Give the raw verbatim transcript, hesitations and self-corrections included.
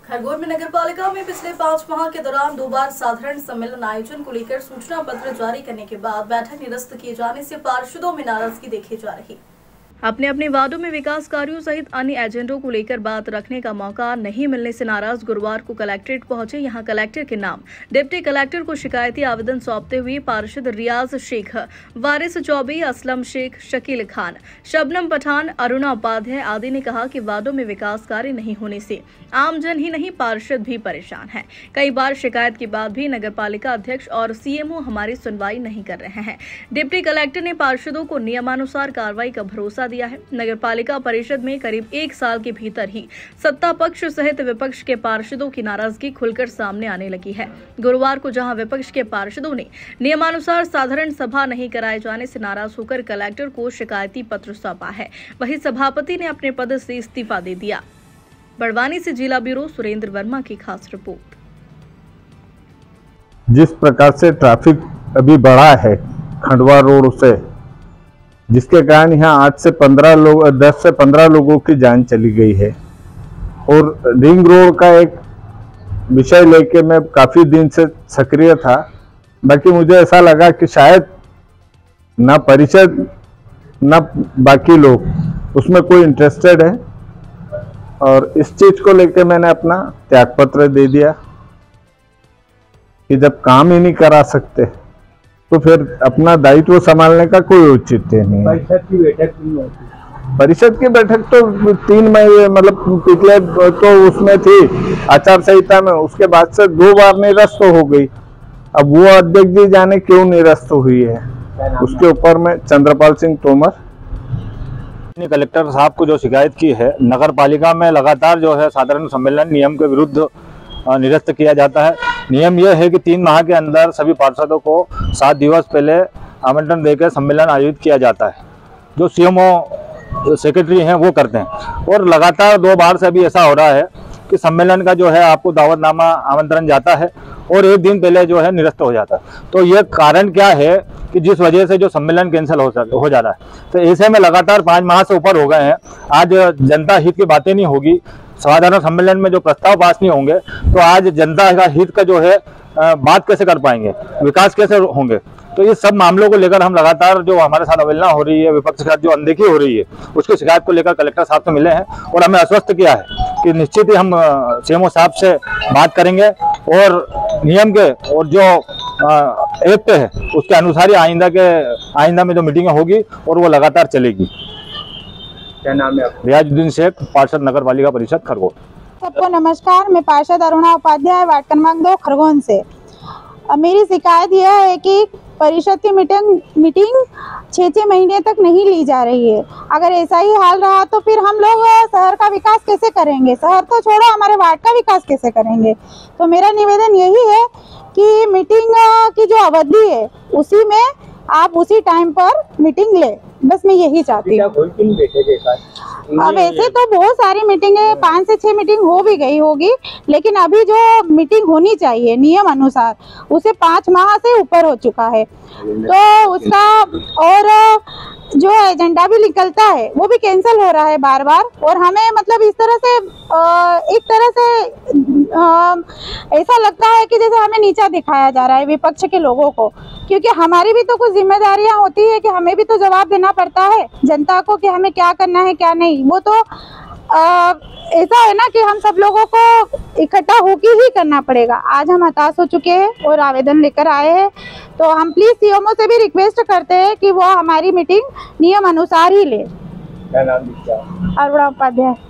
खरगोन में नगर पालिका में पिछले पाँच माह के दौरान दो बार साधारण सम्मेलन आयोजन को लेकर सूचना पत्र जारी करने के बाद बैठक निरस्त किए जाने से पार्षदों में नाराजगी देखी जा रही। अपने अपने वार्डों में विकास कार्यों सहित अन्य एजेंडों को लेकर बात रखने का मौका नहीं मिलने से नाराज गुरुवार को कलेक्ट्रेट पहुंचे। यहां कलेक्टर के नाम डिप्टी कलेक्टर को शिकायती आवेदन सौंपते हुए पार्षद रियाज शेख, वारिस चौबे, असलम शेख, शकील खान, शबनम पठान, अरुणा उपाध्याय आदि ने कहा कि वार्डों में विकास कार्य नहीं होने से आमजन ही नहीं पार्षद भी परेशान है। कई बार शिकायत के बाद भी नगर पालिका अध्यक्ष और सीएमओ हमारी सुनवाई नहीं कर रहे हैं। डिप्टी कलेक्टर ने पार्षदों को नियमानुसार कार्रवाई का भरोसा दिया है। नगर पालिका परिषद में करीब एक साल के भीतर ही सत्ता पक्ष सहित विपक्ष के पार्षदों की नाराजगी खुलकर सामने आने लगी है। गुरुवार को जहां विपक्ष के पार्षदों ने नियमानुसार साधारण सभा नहीं कराए जाने से नाराज होकर कलेक्टर को शिकायती पत्र सौंपा है, वहीं सभापति ने अपने पद से इस्तीफा दे दिया। बड़वानी से जिला ब्यूरो सुरेंद्र वर्मा की खास रिपोर्ट। जिस प्रकार से ट्रैफिक अभी बढ़ा है खंडवा रोड से, जिसके कारण यहाँ आठ से पंद्रह लोग दस से पंद्रह लोगों की जान चली गई है, और रिंग रोड का एक विषय लेके मैं काफी दिन से सक्रिय था। बाकी मुझे ऐसा लगा कि शायद ना परिषद ना बाकी लोग उसमें कोई इंटरेस्टेड है, और इस चीज को लेके मैंने अपना त्यागपत्र दे दिया कि जब काम ही नहीं करा सकते तो फिर अपना दायित्व संभालने का कोई औचित्य नहीं। परिषद की बैठक नहीं होती। परिषद की बैठक तो तीन महीने मतलब पिछले तो उसमें थी आचार संहिता में, उसके बाद से दो बार निरस्त हो गई। अब वो अध्यक्ष जी जाने क्यों निरस्त हुई है, उसके ऊपर में चंद्रपाल सिंह तोमर कलेक्टर साहब को जो शिकायत की है, नगर पालिका में लगातार जो है साधारण सम्मेलन नियम के विरुद्ध निरस्त किया जाता है। नियम यह है कि तीन माह के अंदर सभी पार्षदों को सात दिवस पहले आमंत्रण देकर सम्मेलन आयोजित किया जाता है, जो सीएमओ सेक्रेटरी हैं वो करते हैं। और लगातार दो बार से अभी ऐसा हो रहा है कि सम्मेलन का जो है आपको दावतनामा आमंत्रण जाता है और एक दिन पहले जो है निरस्त हो जाता है। तो ये कारण क्या है कि जिस वजह से जो सम्मेलन कैंसिल हो हो जा रहा है। तो ऐसे में लगातार पाँच माह से ऊपर हो गए हैं, आज जनता हित की बातें नहीं होगी, साधारण सम्मेलन में जो प्रस्ताव पास नहीं होंगे, तो आज जनता का हित का जो है बात कैसे कर पाएंगे, विकास कैसे होंगे। तो ये सब मामलों को लेकर हम लगातार जो हमारे साथ अवहेलना हो रही है, विपक्ष के साथ जो अनदेखी हो रही है, उसकी शिकायत को लेकर कलेक्टर साहब से मिले हैं और हमें आश्वस्त किया है कि निश्चित ही हम सीएमओ साहब से बात करेंगे और नियम के और जो एक्ट है उसके अनुसार ही आइंदा के आइंदा में जो मीटिंगें होगी और वो लगातार चलेगी। क्या नाम है आपका? रियाजुद्दीन शेख, पार्षद नगर पालिका परिषद खरगोन। सबको नमस्कार, मैं पार्षद अरुणा उपाध्याय, वार्ड क्रमांक दो खरगोन से। मेरी शिकायत यह है कि परिषद की मीटिंग मीटिंग छः छः महीने तक नहीं ली जा रही है। अगर ऐसा ही हाल रहा तो फिर हम लोग शहर का विकास कैसे करेंगे, शहर तो छोड़ो हमारे वार्ड का विकास कैसे करेंगे। तो मेरा निवेदन यही है कि मीटिंग की जो अवधि है उसी में आप उसी टाइम पर मीटिंग ले, बस मैं यही चाहती हूँ। अब ऐसे तो बहुत सारी मीटिंगें, पाँच से छह मीटिंग हो भी गई होगी, लेकिन अभी जो मीटिंग होनी चाहिए नियम अनुसार उसे पाँच माह से ऊपर हो चुका है। तो उसका और जो एजेंडा भी निकलता है वो भी कैंसिल हो रहा है बार बार, और हमें मतलब इस तरह से एक तरह से ऐसा लगता है कि जैसे हमें नीचा दिखाया जा रहा है विपक्ष के लोगों को, क्योंकि हमारी भी तो कुछ जिम्मेदारियां होती है कि हमें भी तो जवाब देना पड़ता है जनता को कि हमें क्या करना है क्या नहीं। वो तो आ, ऐसा है ना कि हम सब लोगों को इकट्ठा होकर ही करना पड़ेगा। आज हम हताश हो चुके हैं और आवेदन लेकर आए हैं, तो हम प्लीज सीएमओ से भी रिक्वेस्ट करते हैं कि वो हमारी मीटिंग नियम अनुसार ही ले। क्या नाम है? अरुणा उपाध्याय।